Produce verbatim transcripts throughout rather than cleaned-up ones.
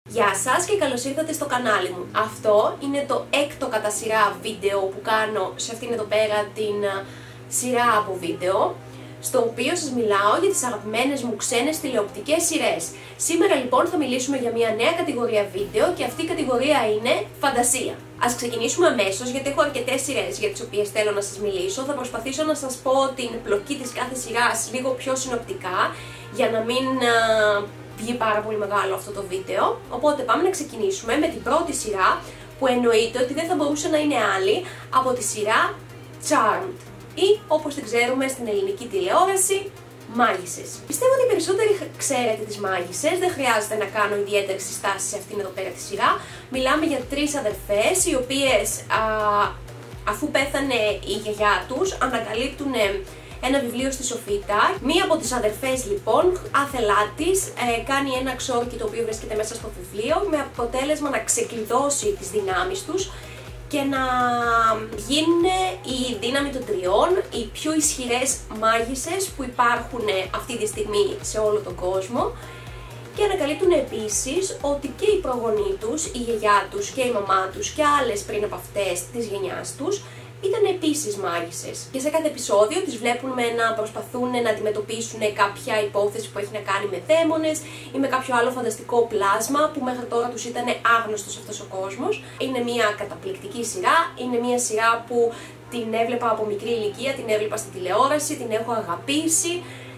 Γεια σας και καλώς ήρθατε στο κανάλι μου. Αυτό είναι το έκτο κατά σειρά βίντεο που κάνω σε αυτήν εδώ πέρα την σειρά από βίντεο, στο οποίο σας μιλάω για τις αγαπημένες μου ξένες τηλεοπτικές σειρές. Σήμερα λοιπόν θα μιλήσουμε για μια νέα κατηγορία βίντεο και αυτή η κατηγορία είναι φαντασία. Ας ξεκινήσουμε αμέσως, γιατί έχω αρκετές σειρές για τις οποίες θέλω να σας μιλήσω. Θα προσπαθήσω να σας πω την πλοκή της κάθε σειράς λίγο πιο συνοπτικά, για να μην βγει πάρα πολύ μεγάλο αυτό το βίντεο. Οπότε πάμε να ξεκινήσουμε με την πρώτη σειρά, που εννοείται ότι δεν θα μπορούσε να είναι άλλη από τη σειρά Charmed, ή όπως την ξέρουμε στην ελληνική τηλεόραση, Μάγισσες. Πιστεύω ότι οι περισσότεροι ξέρετε τις Μάγισσες, δεν χρειάζεται να κάνω ιδιαίτερη συστάση σε αυτήν εδώ πέρα τη σειρά. Μιλάμε για τρεις αδερφές, οι οποίες α, αφού πέθανε η γιαγιά τους, ανακαλύπτουν ένα βιβλίο στη σοφίτα. Μία από τις αδερφές λοιπόν, άθελά της, ε, κάνει ένα ξόρκι το οποίο βρίσκεται μέσα στο βιβλίο, με αποτέλεσμα να ξεκλειδώσει τις δυνάμεις τους και να γίνουν η δύναμη των τριών, οι πιο ισχυρές μάγισσες που υπάρχουν αυτή τη στιγμή σε όλο τον κόσμο. Και ανακαλύπτουν επίσης ότι και οι προγονείς τους, η γιαγιά τους και η μαμά τους και άλλες πριν από αυτές της γενιάς τους, ήταν επίσης μάγισσες. Και σε κάθε επεισόδιο τις βλέπουμε να προσπαθούν να αντιμετωπίσουν κάποια υπόθεση που έχει να κάνει με δαίμονες ή με κάποιο άλλο φανταστικό πλάσμα που μέχρι τώρα τους ήταν άγνωστος αυτός ο κόσμος. Είναι μια καταπληκτική σειρά, είναι μια σειρά που την έβλεπα από μικρή ηλικία, την έβλεπα στην τηλεόραση, την έχω αγαπήσει.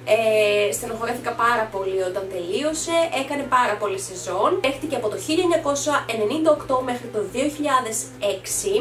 Ε, στενοχωρέθηκα πάρα πολύ όταν τελείωσε, έκανε πάρα πολλές σεζόν. Έχτηκε από το χίλια εννιακόσια ενενήντα οκτώ μέχρι το δύο χιλιάδες έξι.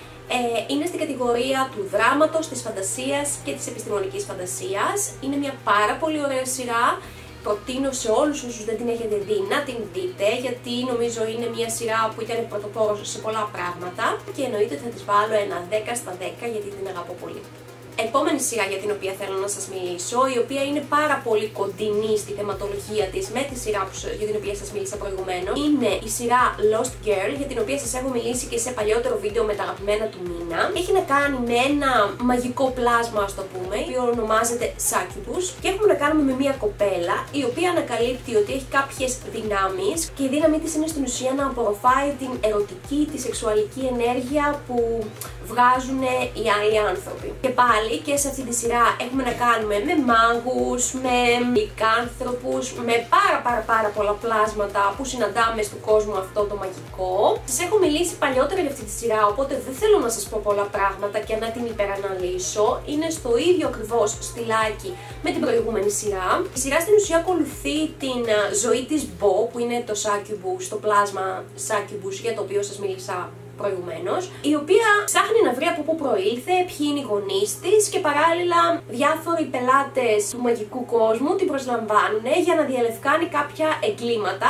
Ε, είναι στην κατηγορία του δράματος, της φαντασίας και της επιστημονικής φαντασίας. Είναι μια πάρα πολύ ωραία σειρά. Προτείνω σε όλους όσους δεν την έχετε δει να την δείτε, γιατί νομίζω είναι μια σειρά που ήταν πρωτοπόρος σε πολλά πράγματα και εννοείται ότι θα της βάλω ένα δέκα στα δέκα γιατί την αγαπώ πολύ. Επόμενη σειρά για την οποία θέλω να σας μιλήσω, η οποία είναι πάρα πολύ κοντινή στη θεματολογία της με τη σειρά που, για την οποία σας μίλησα προηγουμένως, είναι η σειρά Lost Girl, για την οποία σας έχω μιλήσει και σε παλιότερο βίντεο με τα αγαπημένα του μήνα. Έχει να κάνει με ένα μαγικό πλάσμα, ας το πούμε, το οποίο ονομάζεται Succubus, και έχουμε να κάνουμε με μια κοπέλα η οποία ανακαλύπτει ότι έχει κάποιες δυνάμεις και η δύναμή της είναι στην ουσία να απορροφάει την ερωτική, τη σεξουαλική ενέργεια που βγάζουν οι άλλοι άνθρωποι. Και πάλι και σε αυτή τη σειρά έχουμε να κάνουμε με μάγους, με λυκάνθρωπους, με πάρα πάρα πάρα πολλά πλάσματα που συναντάμε στον κόσμο αυτό το μαγικό. Σας έχω μιλήσει παλιότερα για αυτή τη σειρά, οπότε δεν θέλω να σας πω πολλά πράγματα και να την υπεραναλύσω. Είναι στο ίδιο ακριβώς στυλάκι με την προηγούμενη σειρά. Η σειρά στην ουσία ακολουθεί την ζωή της Bo, που είναι το Succubus, το πλάσμα Succubus για το οποίο σας μίλησα προηγουμένως, η οποία ψάχνει να βρει από πού προήλθε, ποιοι είναι οι γονείς της και παράλληλα διάφοροι πελάτες του μαγικού κόσμου την προσλαμβάνουν για να διαλευκάνει κάποια εγκλήματα,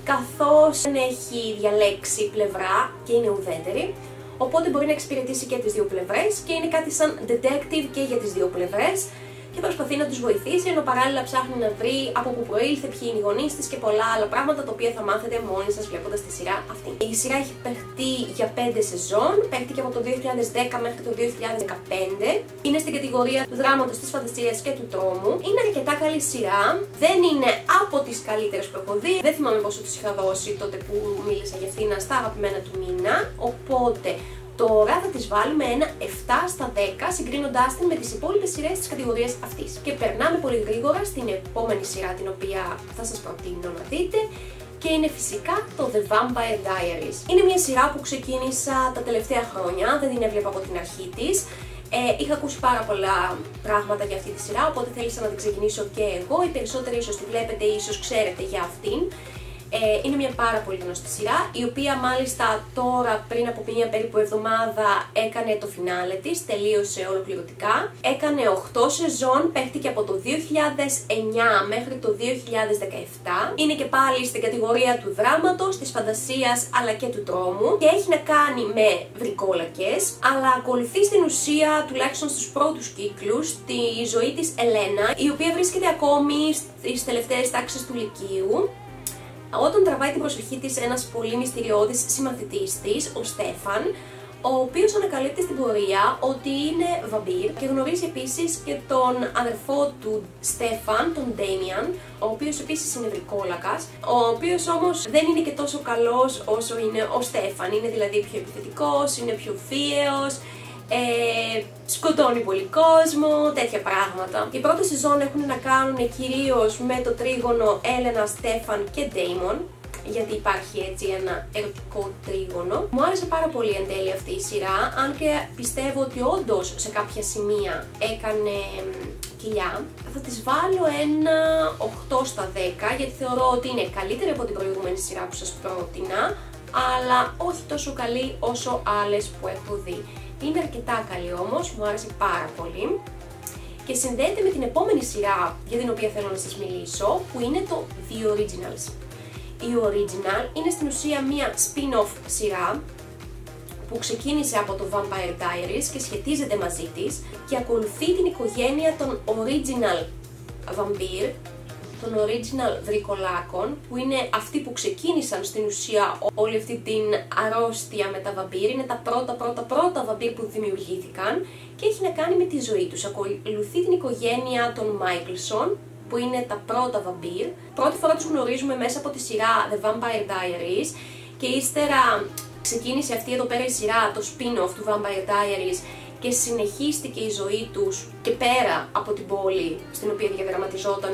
καθώς δεν έχει διαλέξει πλευρά και είναι ουδέτερη, οπότε μπορεί να εξυπηρετήσει και τις δύο πλευρές και είναι κάτι σαν detective και για τις δύο πλευρές και προσπαθεί να τους βοηθήσει, ενώ παράλληλα ψάχνει να βρει από πού προήλθε, ποιοι είναι οι γονείς της και πολλά άλλα πράγματα τα οποία θα μάθετε μόνοι σας βλέποντας τη σειρά αυτή. Η σειρά έχει παιχτεί για πέντε σεζόν, παίχτηκε από το δύο χιλιάδες δέκα μέχρι το δύο χιλιάδες δεκαπέντε. Είναι στην κατηγορία του δράματος, της φαντασίας και του τρόμου. Είναι αρκετά καλή σειρά, δεν είναι από τις καλύτερες που έχω δει. Δεν θυμάμαι πόσο τις είχα δώσει τότε που μίλησα για αυτήν στα αγαπημένα του μήνα, οπότε τώρα θα τις βάλουμε ένα επτά στα δέκα, συγκρίνοντάς την με τις υπόλοιπες σειρές της κατηγορίας αυτής. Και περνάμε πολύ γρήγορα στην επόμενη σειρά την οποία θα σας προτείνω να δείτε, και είναι φυσικά το The Vampire Diaries. Είναι μια σειρά που ξεκίνησα τα τελευταία χρόνια, δεν την έβλεπα από την αρχή της. Ε, είχα ακούσει πάρα πολλά πράγματα για αυτή τη σειρά, οπότε θέλησα να την ξεκινήσω και εγώ. Οι περισσότεροι ίσως τη βλέπετε ή ίσως ξέρετε για αυτήν. Ε, είναι μια πάρα πολύ γνωστή σειρά, η οποία μάλιστα τώρα πριν από μια περίπου εβδομάδα έκανε το φινάλε της, τελείωσε ολοκληρωτικά. Έκανε οκτώ σεζόν, παίχτηκε από το δύο χιλιάδες εννιά μέχρι το δύο χιλιάδες δεκαεπτά. Είναι και πάλι στην κατηγορία του δράματος, της φαντασίας αλλά και του τρόμου και έχει να κάνει με βρικόλακες, αλλά ακολουθεί στην ουσία, τουλάχιστον στους πρώτους κύκλους, τη ζωή της Ελένα, η οποία βρίσκεται ακόμη στις τελευταίες τάξεις του λυκείου, όταν τραβάει την προσοχή της ένας πολύ μυστηριώδης συμμαθητής της, ο Στέφαν, ο οποίος ανακαλύπτει στην πορεία ότι είναι βαμπύρ και γνωρίζει επίσης και τον αδερφό του Στέφαν, τον Ντέμιαν, ο οποίος επίσης είναι βρικόλακας, ο οποίος όμως δεν είναι και τόσο καλός όσο είναι ο Στέφαν, είναι δηλαδή πιο επιθετικός, είναι πιο βίαιος, ε, σκοτώνει πολύ κόσμο, τέτοια πράγματα. Οι πρώτες σεζόν έχουν να κάνουν κυρίως με το τρίγωνο Έλενα, Στέφαν και Ντέιμον, γιατί υπάρχει έτσι ένα ερωτικό τρίγωνο. Μου άρεσε πάρα πολύ εν τέλει αυτή η σειρά, αν και πιστεύω ότι όντως σε κάποια σημεία έκανε κοιλιά. Θα της βάλω ένα οκτώ στα δέκα, γιατί θεωρώ ότι είναι καλύτερη από την προηγούμενη σειρά που σας πρότεινα, αλλά όχι τόσο καλή όσο άλλες που έχω δει. Είναι αρκετά καλή όμως, μου άρεσε πάρα πολύ και συνδέεται με την επόμενη σειρά για την οποία θέλω να σας μιλήσω, που είναι το The Originals. Η Original είναι στην ουσία μία spin-off σειρά που ξεκίνησε από το Vampire Diaries και σχετίζεται μαζί της και ακολουθεί την οικογένεια των Original Vampire, των Original Βρικολάκων, που είναι αυτοί που ξεκίνησαν στην ουσία όλη αυτή την αρρώστια με τα βαμπύρ. Είναι τα πρώτα πρώτα πρώτα βαμπύρ που δημιουργήθηκαν και έχει να κάνει με τη ζωή τους. Ακολουθεί την οικογένεια των Michelson, που είναι τα πρώτα βαμπύρ. Πρώτη φορά τους γνωρίζουμε μέσα από τη σειρά The Vampire Diaries και ύστερα ξεκίνησε αυτή εδώ πέρα η σειρά, το spin-off του Vampire Diaries, και συνεχίστηκε η ζωή τους και πέρα από την πόλη στην οποία διαδραματιζόταν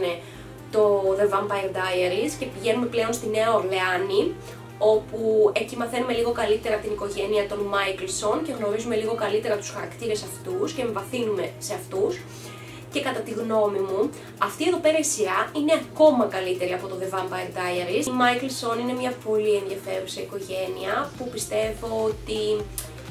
το The Vampire Diaries και πηγαίνουμε πλέον στη Νέα Ορλεάνη, όπου εκεί μαθαίνουμε λίγο καλύτερα την οικογένεια των Michelson και γνωρίζουμε λίγο καλύτερα τους χαρακτήρες αυτούς και εμβαθύνουμε σε αυτούς. Και κατά τη γνώμη μου, αυτή εδώ πέρα η σειρά είναι ακόμα καλύτερη από το The Vampire Diaries. Οι Michelson είναι μια πολύ ενδιαφέρουσα οικογένεια που πιστεύω ότι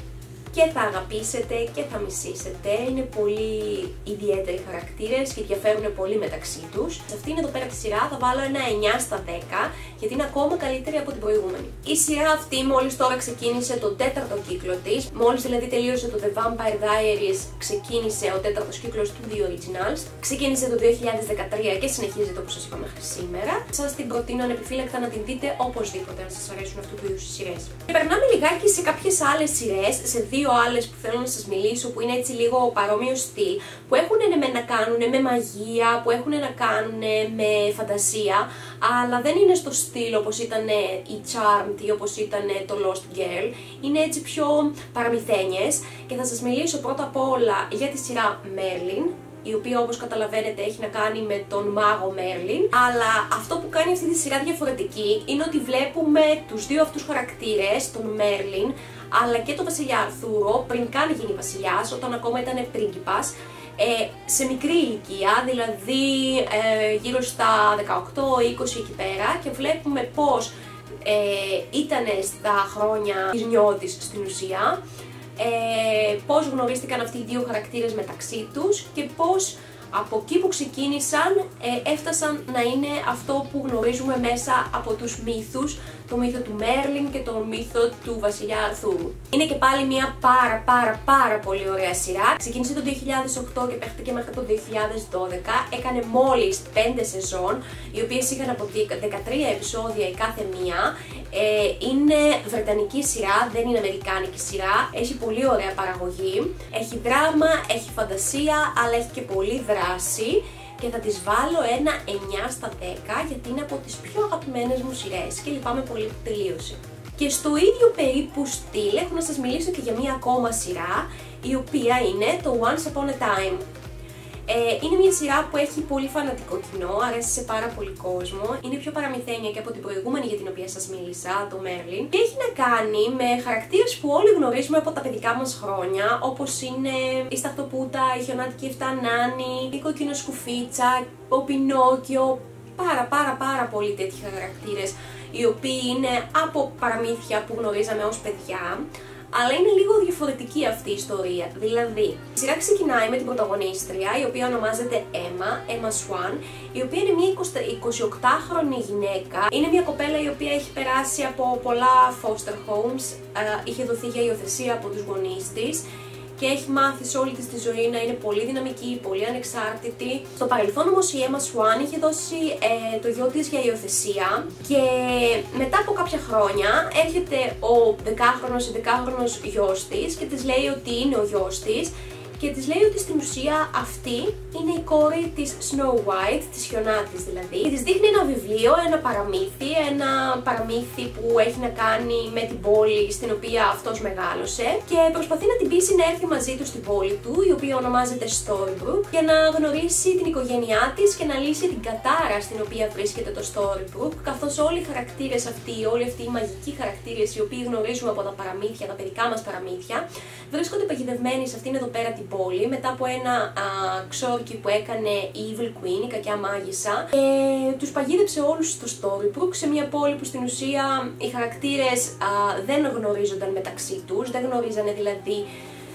και θα αγαπήσετε και θα μισήσετε. Είναι πολύ ιδιαίτεροι χαρακτήρες και διαφέρουν πολύ μεταξύ τους. Σε αυτήν εδώ πέρα τη σειρά θα βάλω ένα εννιά στα δέκα, γιατί είναι ακόμα καλύτερη από την προηγούμενη. Η σειρά αυτή μόλις τώρα ξεκίνησε τον τέταρτο κύκλο της. Μόλις δηλαδή τελείωσε το The Vampire Diaries, ξεκίνησε ο τέταρτος κύκλος του The Originals. Ξεκίνησε το δύο χιλιάδες δεκατρία και συνεχίζεται όπως σας είπα μέχρι σήμερα. Σας την προτείνω ανεπιφύλακτα να την δείτε οπωσδήποτε αν σας αρέσουν αυτού του είδους οι σειρές. Και περνάμε λιγάκι σε κάποιες άλλες σειρές, σε δύο άλλες που θέλω να σας μιλήσω, που είναι έτσι λίγο παρόμοιο στυλ, που έχουν με να κάνουν με μαγεία, που έχουν να κάνουν με φαντασία, αλλά δεν είναι στο στυλ όπως ήταν η Charmed ή όπως ήταν το Lost Girl. Είναι έτσι πιο παραμυθένιες και θα σας μιλήσω πρώτα απ' όλα για τη σειρά Merlin, η οποία όπως καταλαβαίνετε έχει να κάνει με τον μάγο Μέρλιν, αλλά αυτό που κάνει αυτή τη σειρά διαφορετική είναι ότι βλέπουμε τους δύο αυτούς χαρακτήρες, τον Μέρλιν αλλά και τον βασιλιά Αρθούρο, πριν καν γίνει βασιλιάς, όταν ακόμα ήταν πρίγκιπας, ε, σε μικρή ηλικία, δηλαδή ε, γύρω στα δεκαοκτώ είκοσι εκεί πέρα, και βλέπουμε πως ε, ήταν στα χρόνια της νιώτης στην ουσία, Ε, πώς γνωρίστηκαν αυτοί οι δύο χαρακτήρες μεταξύ τους και πώς από εκεί που ξεκίνησαν ε, έφτασαν να είναι αυτό που γνωρίζουμε μέσα από τους μύθους, το μύθο του Μέρλιν και το μύθο του βασιλιά Αρθούρου. Είναι και πάλι μια πάρα πάρα πάρα πολύ ωραία σειρά. Ξεκίνησε το δύο χιλιάδες οκτώ και παίχτηκε μέχρι το δύο χιλιάδες δώδεκα. Έκανε μόλις πέντε σεζόν, οι οποίες είχαν από δεκατρία επεισόδια η κάθε μία. Ε, είναι βρετανική σειρά, δεν είναι αμερικάνικη σειρά. Έχει πολύ ωραία παραγωγή. Έχει δράμα, έχει φαντασία, αλλά έχει και πολύ δράση. Και θα της βάλω ένα εννιά στα δέκα, γιατί είναι από τις πιο αγαπημένες μου σειρές και λυπάμαι πολύ που τελείωσε. Και στο ίδιο περίπου στυλ έχω να σας μιλήσω και για μία ακόμα σειρά, η οποία είναι το Once Upon a Time. Ε, είναι μια σειρά που έχει πολύ φανατικό κοινό, αρέσει σε πάρα πολύ κόσμο, είναι πιο παραμυθένια και από την προηγούμενη για την οποία σας μίλησα, το Merlin, και έχει να κάνει με χαρακτήρες που όλοι γνωρίζουμε από τα παιδικά μας χρόνια, όπως είναι η Σταχτοπούτα, η Χιονάτικη Εφτανάνη, η Κοκκινοσκουφίτσα, ο Πινόκιο, πάρα πάρα πάρα πολύ τέτοιοι χαρακτήρες, οι οποίοι είναι από παραμύθια που γνωρίζαμε ως παιδιά. Αλλά είναι λίγο διαφορετική αυτή η ιστορία. Δηλαδή, η σειρά ξεκινάει με την πρωταγωνίστρια, η οποία ονομάζεται Emma, Emma Swan, η οποία είναι μια εικοσιοκτάχρονη γυναίκα. Είναι μια κοπέλα η οποία έχει περάσει από πολλά foster homes, είχε δοθεί για υιοθεσία από τους γονείς της και έχει μάθει σε όλη της τη ζωή να είναι πολύ δυναμική, πολύ ανεξάρτητη. Στο παρελθόν όμως η Emma Swan είχε δώσει ε, το γιο της για υιοθεσία και μετά από κάποια χρόνια έρχεται ο δεκάχρονος ή δεκάχρονος γιος της και της λέει ότι είναι ο γιος της και της λέει ότι στην ουσία αυτή είναι η κόρη της Snow White, της χιονάτης δηλαδή. Και της δείχνει ένα βιβλίο, ένα παραμύθι, ένα παραμύθι που έχει να κάνει με την πόλη στην οποία αυτός μεγάλωσε και προσπαθεί να την πείσει να έρθει μαζί του στην πόλη του, η οποία ονομάζεται Storybrooke, για να γνωρίσει την οικογένειά της και να λύσει την κατάρα στην οποία βρίσκεται το Storybrooke, καθώς όλοι οι χαρακτήρες αυτοί, όλοι αυτοί οι μαγικοί χαρακτήρες οι οποίοι γνωρίζουμε από τα παραμύθια, τα παιδικά μας παραμύθια, βρίσκονται παγιδευμένοι σε αυτήν εδώ πέρα την πόλη μετά από ένα α, ξόρκι που έκανε η Evil Queen, η κακιά μάγισσα, και τους παγίδεψε όλους στο Storybrooke, σε μια πόλη που στην ουσία οι χαρακτήρες α, δεν γνωρίζονταν μεταξύ τους, δεν γνωρίζανε δηλαδή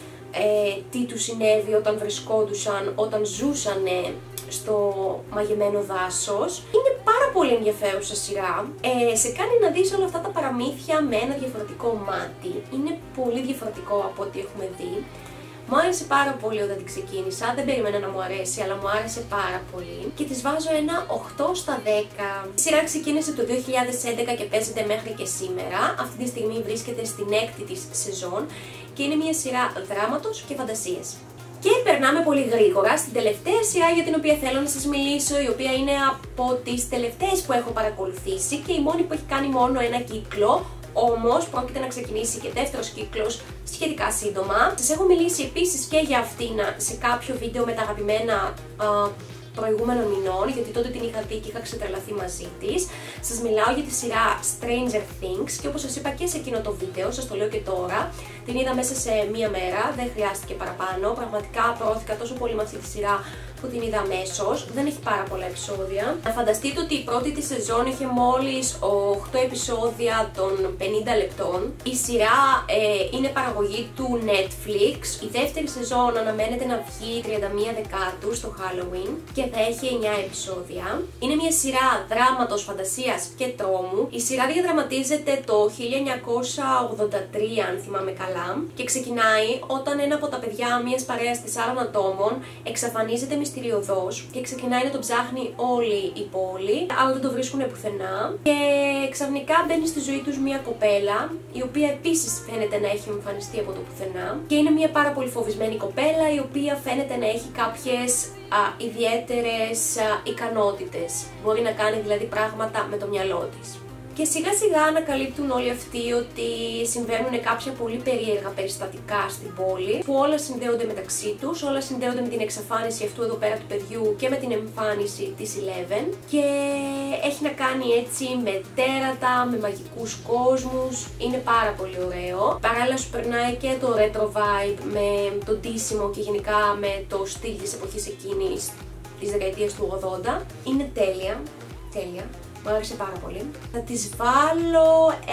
ε, τι τους συνέβη όταν βρισκόντουσαν, όταν ζούσανε στο μαγεμένο δάσος. Είναι πάρα πολύ ενδιαφέρουσα σειρά, ε, σε κάνει να δεις όλα αυτά τα παραμύθια με ένα διαφορετικό μάτι. Είναι πολύ διαφορετικό από ό,τι έχουμε δει. Μου άρεσε πάρα πολύ όταν την ξεκίνησα, δεν περίμενα να μου αρέσει, αλλά μου άρεσε πάρα πολύ και της βάζω ένα οκτώ στα δέκα. Η σειρά ξεκίνησε το δύο χιλιάδες έντεκα και παίζεται μέχρι και σήμερα. Αυτή τη στιγμή βρίσκεται στην έκτη της σεζόν και είναι μια σειρά δράματος και φαντασίας. Και περνάμε πολύ γρήγορα στην τελευταία σειρά για την οποία θέλω να σας μιλήσω, η οποία είναι από τις τελευταίες που έχω παρακολουθήσει και η μόνη που έχει κάνει μόνο ένα κύκλο. Όμως πρόκειται να ξεκινήσει και δεύτερος κύκλος σχετικά σύντομα. Σας έχω μιλήσει επίσης και για αυτήν σε κάποιο βίντεο με τα αγαπημένα α, προηγούμενων μηνών, γιατί τότε την είχα δει και είχα ξετρελαθεί μαζί της. Σας μιλάω για τη σειρά Stranger Things και όπως σας είπα και σε εκείνο το βίντεο, σας το λέω και τώρα, την είδα μέσα σε μία μέρα, δεν χρειάστηκε παραπάνω. Πραγματικά προώθηκα τόσο πολύ με αυτή τη σειρά που την είδα αμέσως. Δεν έχει πάρα πολλά επεισόδια. Να φανταστείτε ότι η πρώτη της σεζόν είχε μόλις οκτώ επεισόδια των πενήντα λεπτών. Η σειρά ε, είναι παραγωγή του Netflix. Η δεύτερη σεζόν αναμένεται να βγει τριάντα μία Δεκάτου στο Halloween και θα έχει εννιά επεισόδια. Είναι μια σειρά δράματος, φαντασίας και τρόμου. Η σειρά διαδραματίζεται το χίλια εννιακόσια ογδόντα τρία, αν θυμάμαι καλά, και ξεκινάει όταν ένα από τα παιδιά μιας παρέας τεσσάρων ατόμων εξαφανίζεται μυστηριωδώς και ξεκινάει να τον ψάχνει όλη η πόλη, αλλά δεν το βρίσκουν πουθενά. Και ξαφνικά μπαίνει στη ζωή τους μια κοπέλα, η οποία επίσης φαίνεται να έχει εμφανιστεί από το πουθενά. Και είναι μια πάρα πολύ φοβισμένη κοπέλα, η οποία φαίνεται να έχει κάποιες α, ιδιαίτερες α, ικανότητες. Μπορεί να κάνει δηλαδή πράγματα με το μυαλό της. Και σιγά σιγά ανακαλύπτουν όλοι αυτοί ότι συμβαίνουν κάποια πολύ περίεργα περιστατικά στην πόλη, που όλα συνδέονται μεταξύ τους, όλα συνδέονται με την εξαφάνιση αυτού εδώ πέρα του παιδιού και με την εμφάνιση της Eleven, και έχει να κάνει έτσι με τέρατα, με μαγικούς κόσμους, είναι πάρα πολύ ωραίο. Παράλληλα σου περνάει και το retro vibe με το ντύσιμο και γενικά με το στυλ της εποχής εκείνης, της δεκαετίας του ογδόντα. Είναι τέλεια, τέλεια. Μου άρεσε πάρα πολύ. Θα της βάλω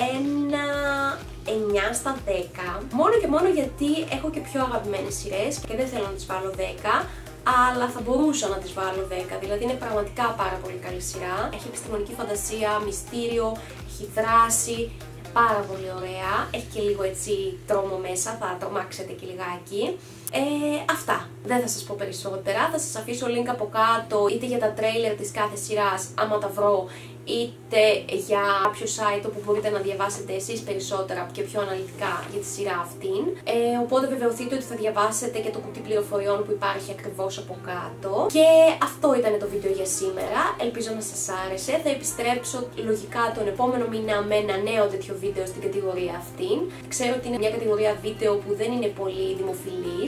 ένα εννιά στα δέκα. Μόνο και μόνο γιατί έχω και πιο αγαπημένες σειρές και δεν θέλω να τις βάλω δέκα, αλλά θα μπορούσα να τις βάλω δέκα. Δηλαδή είναι πραγματικά πάρα πολύ καλή σειρά. Έχει επιστημονική φαντασία, μυστήριο, έχει δράση. Πάρα πολύ ωραία. Έχει και λίγο έτσι τρόμο μέσα, θα τρομάξετε και λιγάκι. Ε, αυτά. Δεν θα σας πω περισσότερα. Θα σας αφήσω link από κάτω είτε για τα τρέιλερ της κάθε σειράς, άμα τα βρω, είτε για κάποιο site όπου μπορείτε να διαβάσετε εσείς περισσότερα και πιο αναλυτικά για τη σειρά αυτήν. Ε, οπότε βεβαιωθείτε ότι θα διαβάσετε και το κουτί πληροφοριών που υπάρχει ακριβώς από κάτω. Και αυτό ήταν το βίντεο για σήμερα. Ελπίζω να σας άρεσε. Θα επιστρέψω λογικά τον επόμενο μήνα με ένα νέο τέτοιο βίντεο στην κατηγορία αυτήν. Ξέρω ότι είναι μια κατηγορία βίντεο που δεν είναι πολύ δημοφιλής.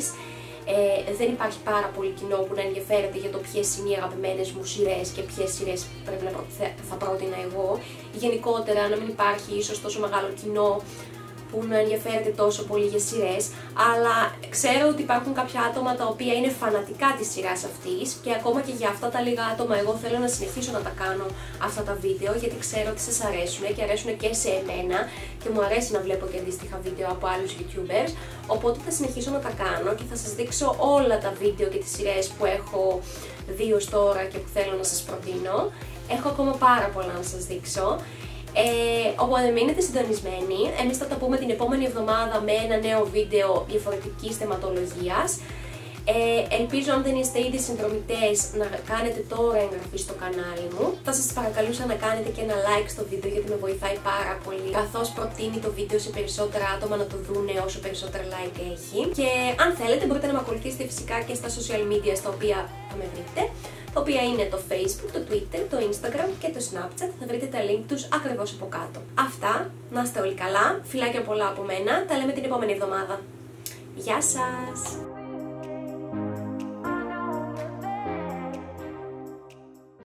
Ε, δεν υπάρχει πάρα πολύ κοινό που να ενδιαφέρεται για το ποιες είναι οι αγαπημένες μου σειρές και ποιες σειρές πρέπει να προ... θα πρότεινα εγώ. Γενικότερα να μην υπάρχει ίσως τόσο μεγάλο κοινό που να ενδιαφέρεται τόσο πολύ για σειρές, αλλά ξέρω ότι υπάρχουν κάποια άτομα τα οποία είναι φανατικά της σειράς αυτής και ακόμα και για αυτά τα λίγα άτομα εγώ θέλω να συνεχίσω να τα κάνω αυτά τα βίντεο, γιατί ξέρω ότι σας αρέσουν και αρέσουν και σε εμένα και μου αρέσει να βλέπω και αντίστοιχα βίντεο από άλλους YouTubers, οπότε θα συνεχίσω να τα κάνω και θα σας δείξω όλα τα βίντεο και τις σειρές που έχω δει ως τώρα και που θέλω να σας προτείνω. Έχω ακόμα πάρα πολλά να σας δείξω. Ε, οπότε μείνετε συντονισμένοι. Εμείς θα τα πούμε την επόμενη εβδομάδα με ένα νέο βίντεο διαφορετικής θεματολογίας. Ε, ελπίζω αν δεν είστε ήδη συνδρομητές να κάνετε τώρα εγγραφή στο κανάλι μου. Θα σας παρακαλούσα να κάνετε και ένα like στο βίντεο γιατί με βοηθάει πάρα πολύ, καθώς προτείνει το βίντεο σε περισσότερα άτομα να το δούνε όσο περισσότερα like έχει. Και αν θέλετε μπορείτε να με ακολουθήσετε φυσικά και στα social media στα οποία θα με βρείτε, τα οποία είναι το Facebook, το Twitter, το Instagram και το Snapchat. Θα βρείτε τα link τους ακριβώς από κάτω. Αυτά, να είστε όλοι καλά, φιλάκια πολλά από μένα, τα λέμε την επόμενη εβδομάδα. Γεια σας!